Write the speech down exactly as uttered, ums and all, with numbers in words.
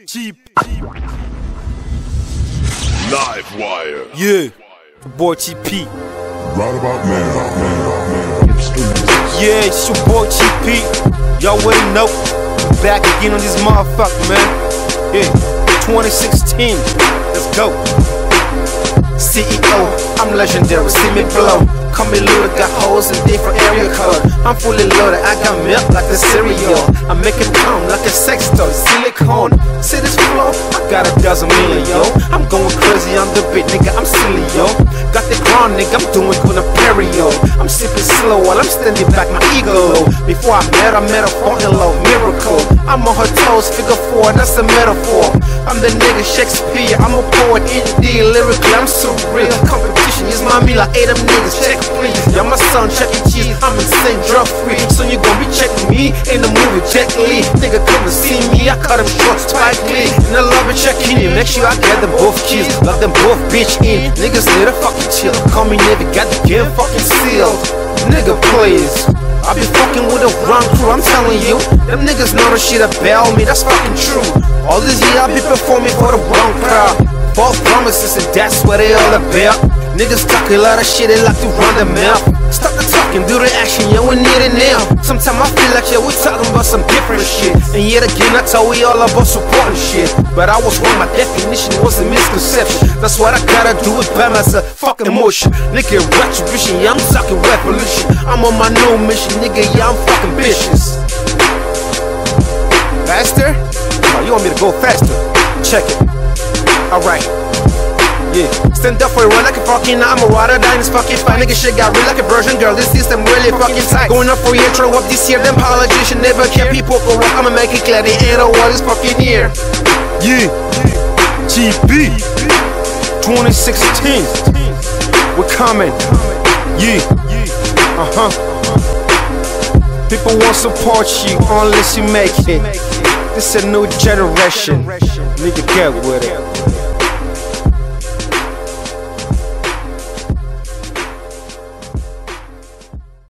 Cheap. Live Wire. Yeah. The boy T P. Right about now. Yeah, it's your boy T P. Y'all already know. Back again on this motherfucker, man. Yeah. twenty sixteen. Let's go. C E O, I'm legendary, see me blow. Call me Luda, got hoes in different area code. I'm fully loaded, I got milk like the cereal. I make it come like a sex toy, silicone. See this flow? I got a dozen million, yo. I'm going crazy on the beat, nigga, I'm silly, yo. Got the ground, nigga, I'm doing good perio. I'm sipping slow while I'm standing back, my ego low. Before I met her, met her phone in low, miracle. I'm on her toes, figure four, that's a metaphor. I'm the nigga Shakespeare, I'm a poet, indie, lyrically, I'm surreal. Competition is my meal, I ate them niggas, check please. Y'all my son, Chuck E. Cheese, I'm insane, drug free. So you gon' be checking me in the movie, Jet Li. Nigga come and see me, I cut him short, Spike Lee. And I love it, checking in, make sure I get them both keys. Lock them both bitch in, niggas need to fucking chill. Call me nigga, got the game fucking sealed. Nigga please, I be fucking with a wrong crew, I'm telling you. Them niggas know the shit about me, that's fucking true. All this year I be performing for the wrong crowd. False promises and that's what they all about. Niggas talk a lot of shit, they like to run their mouth. Stop the talking, do the action, yeah, we need it now. Sometimes I feel like, yeah, we talking about some different shit. And yet again, I told we all about supporting shit. But I was wrong, my definition was a misconception. That's what I gotta do it by myself, fucking emotion. Nigga, retribution, yeah, I'm talking revolution. I'm on my new mission, nigga, yeah, I'm fucking vicious. Faster? Oh, you want me to go faster? Check it. Alright. Yeah. Stand up for it, run like a fucking I'm a water dying, this fucking fine. Nigga shit got real like a virgin girl. This system really fucking tight. Going up for your throw up this year. Them politicians never care. People go rock, I'ma make it clear they ain't know what is fucking here. Yeah. T P. twenty sixteen. We're coming. Yeah. Uh huh. People won't support you unless you make it. This a new generation. Nigga, get with it.